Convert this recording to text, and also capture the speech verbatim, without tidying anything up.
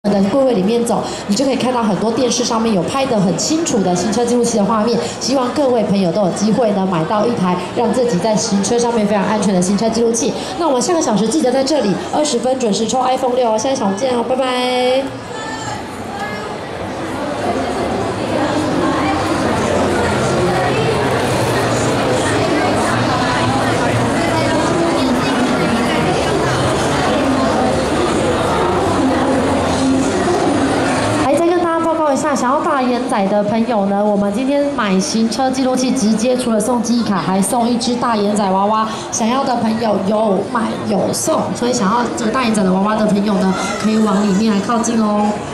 的柜位里面走，你就可以看到很多电视上面有拍得很清楚的行车记录器的画面。希望各位朋友都有机会呢买到一台让自己在行车上面非常安全的行车记录器。那我们下个小时记得在这里二十分准时抽 iPhone 六哦，下一场见哦，拜拜。想要大眼仔的朋友呢，我们今天买行车记录器，直接除了送记忆卡，还送一只大眼仔娃娃。想要的朋友有买有送，所以想要这个大眼仔的娃娃的朋友呢，可以往里面来靠近哦。